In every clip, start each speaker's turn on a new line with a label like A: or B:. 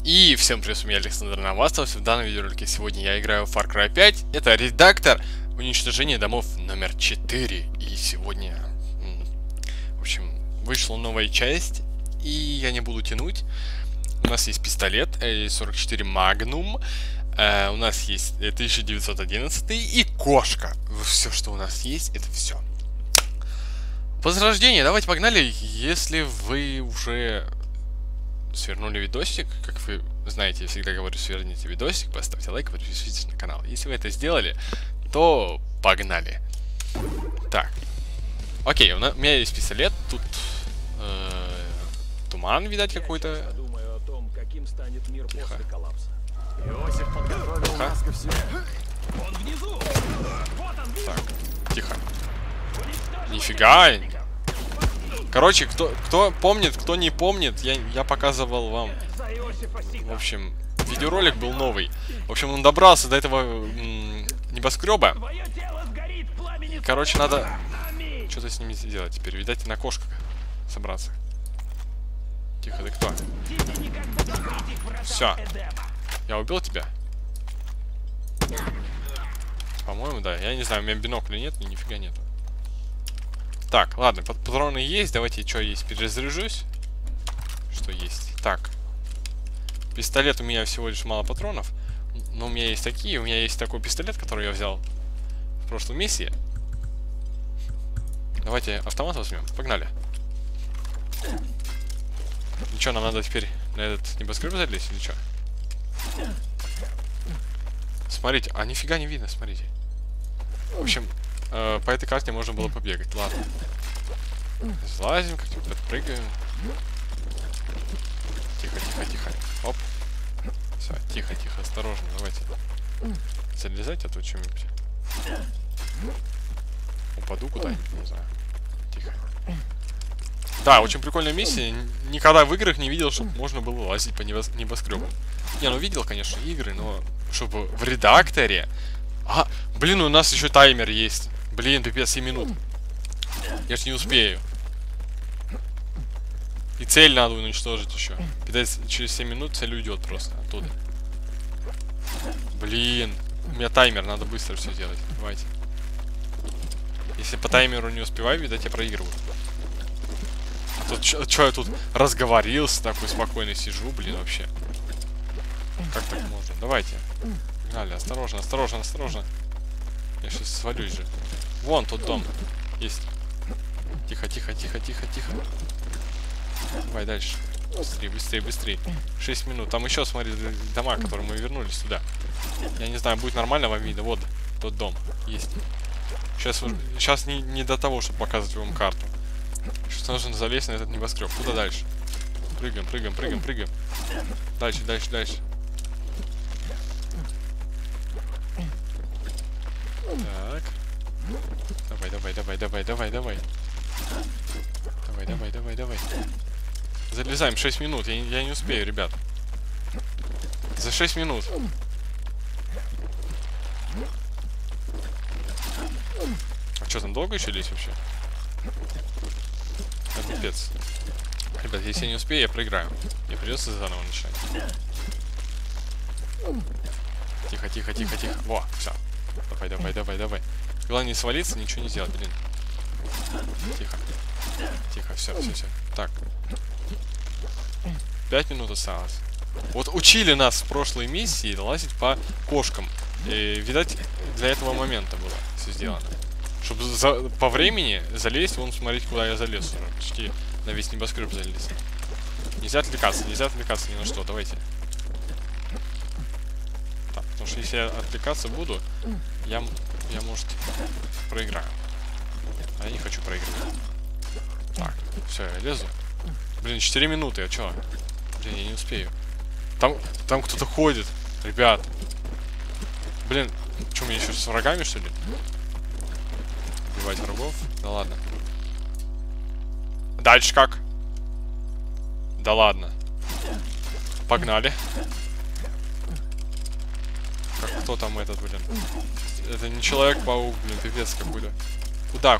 A: И всем привет, я Александр Новастов. В данном видеоролике сегодня я играю в Far Cry 5. Это редактор уничтожения домов номер 4. И сегодня, в общем, вышла новая часть. И я не буду тянуть. У нас есть пистолет 44 Magnum. У нас есть 1911 и кошка. Все, что у нас есть, это все. Возрождение. Давайте погнали. Если вы уже свернули видосик, как вы знаете, я всегда говорю, сверните видосик, поставьте лайк, подпишитесь на канал. Если вы это сделали, то погнали. Так. Окей, у меня есть пистолет, тут туман, видать, какой-то. Тихо. Так, тихо. Нифига. Короче, кто помнит, кто не помнит, я показывал вам. В общем, видеоролик был новый. В общем, он добрался до этого небоскреба. Короче, надо что-то с ними сделать теперь. Видать, на кошках собраться. Тихо, ты кто? Все. Я убил тебя? По-моему, да. Я не знаю, у меня бинокля нет, нифига нету. Так, ладно, патроны есть. Давайте, что есть, перезаряжусь. Что есть? Так. Пистолет у меня всего лишь мало патронов. Но у меня есть такие. У меня есть такой пистолет, который я взял в прошлой миссии. Давайте автомат возьмем. Погнали. Ну что, нам надо теперь на этот небоскреб залезть или что? Смотрите, а нифига не видно, смотрите. В общем, по этой карте можно было побегать. Ладно. Залазим, как-нибудь подпрыгаем. Тихо, тихо, тихо. Оп. Все, тихо, тихо, осторожно, давайте. Залезать, а то что-нибудь. Упаду куда-нибудь, не знаю. Тихо. Да, очень прикольная миссия. Никогда в играх не видел, чтобы можно было лазить по небоскребам. Не, ну видел, конечно, игры, но чтобы в редакторе. А, блин, у нас еще таймер есть. Блин, пипец, 7 минут. Я ж не успею. И цель надо уничтожить еще. Видать, через 7 минут цель уйдет просто оттуда. Блин, у меня таймер, надо быстро все делать. Давайте. Если по таймеру не успеваю, видать, я проигрываю. А тут что я тут разговорился, такой спокойно сижу, блин, вообще. Как так можно? Давайте. Погнали, осторожно, осторожно, осторожно. Я сейчас свалюсь же. Вон тот дом. Есть. Тихо, тихо, тихо, тихо, тихо. Давай дальше. Быстрее, быстрее, быстрее. 6 минут. Там еще, смотри, дома, которые мы вернулись сюда. Я не знаю, будет нормально вам видно. Вот тот дом. Есть. Сейчас не до того, чтобы показывать вам карту. Сейчас нужно залезть на этот небоскреб. Куда дальше? Прыгаем, прыгаем, прыгаем, прыгаем. Дальше, дальше, дальше. Так. Давай, давай, давай, давай, давай, давай. Давай, давай, давай, давай. Залезаем 6 минут. Я не успею, ребят. За 6 минут. А что, там долго еще лезть вообще? Это пипец. Ребят, если я не успею, я проиграю. Мне придется заново начинать. Тихо, тихо, тихо, тихо. Во, все. Давай, давай, давай, давай. Главное не свалиться, ничего не делать, блин. Тихо. Тихо, все, все, все. Так. 5 минут осталось. Вот учили нас в прошлой миссии лазить по кошкам. И, видать, для этого момента было все сделано. Чтобы по времени залезть, вон смотрите, куда я залез уже. Почти на весь небоскреб залез. Нельзя отвлекаться ни на что. Давайте. Так, потому что если я отвлекаться буду, я может, проиграю. А я не хочу проигрывать. Так, все, я лезу. Блин, 4 минуты, а чё? Блин, я не успею. Там кто-то ходит, ребят. Блин, что, мне еще с врагами, что ли? Убивать врагов? Да ладно. Дальше как? Да ладно. Погнали. Кто там этот, блин? Это не Человек-паук, блин, пипец какой-то. Куда?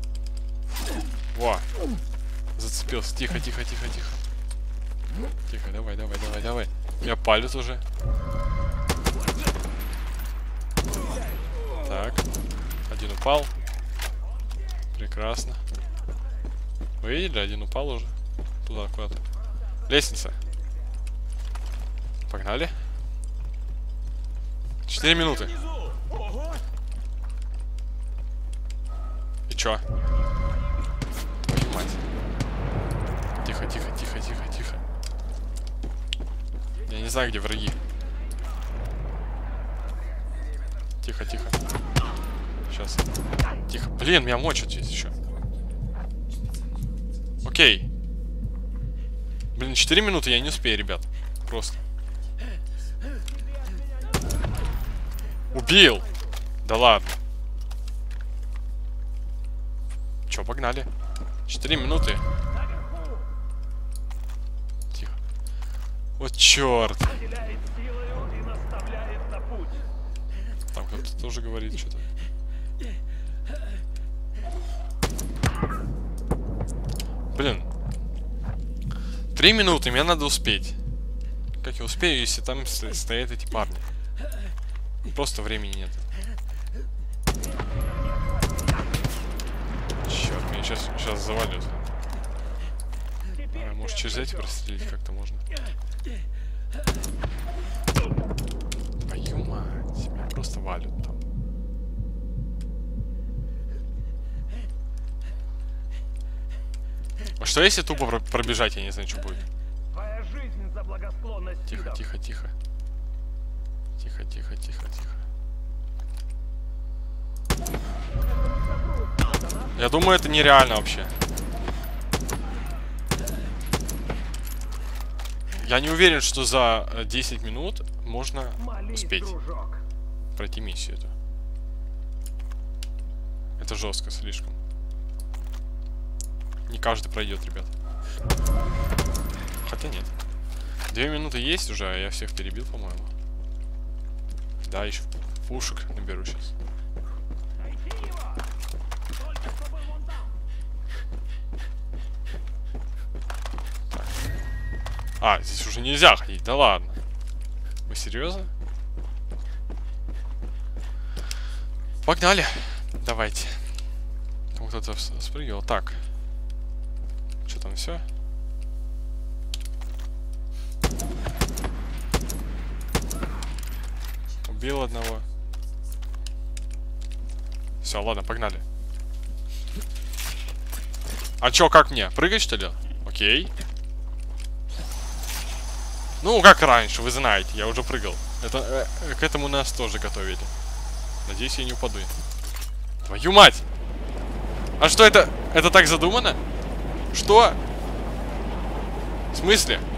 A: Во. Зацепился. Тихо, тихо, тихо, тихо. Тихо, давай. Меня палит уже. Так. Один упал. Прекрасно. Вы видели? Один упал уже. Туда, куда-то. Лестница. Погнали. 4 минуты. И чё? Твою мать. Тихо, тихо, тихо, тихо, тихо. Я не знаю, где враги. Тихо, тихо. Сейчас. Тихо. Блин, меня мочат здесь еще. Окей. Блин, 4 минуты я не успею, ребят. Просто. Убил! Да ладно. Чё, погнали. 4 минуты. Тихо. Вот черт. Там кто-то тоже говорит что-то. Блин. 3 минуты, мне надо успеть. Как я успею, если там стоят эти парни? Просто времени нет. Черт, меня сейчас завалят. А, может, через эти прострелить как-то можно? Твою мать, меня просто валят там. А что если тупо пробежать, я не знаю, что будет? Тихо, тихо, тихо. Тихо, тихо, тихо, тихо. Я думаю, это нереально вообще. Я не уверен, что за 10 минут можно успеть пройти миссию эту. Это жестко слишком. Не каждый пройдет, ребят. Хотя нет. 2 минуты есть уже, а я всех перебил, по-моему. Да, еще пушек наберу сейчас. Так. А, здесь уже нельзя ходить, да ладно. Вы серьезно? Погнали. Давайте. Там кто-то спрыгивал. Так. Что там, все? Убил одного. Все, ладно, погнали. А чё, как мне? Прыгать, что ли? Окей. Ну, как раньше, вы знаете, я уже прыгал. Это, к этому нас тоже готовили. Надеюсь, я не упаду. Твою мать! А что это? Это так задумано? Что? В смысле?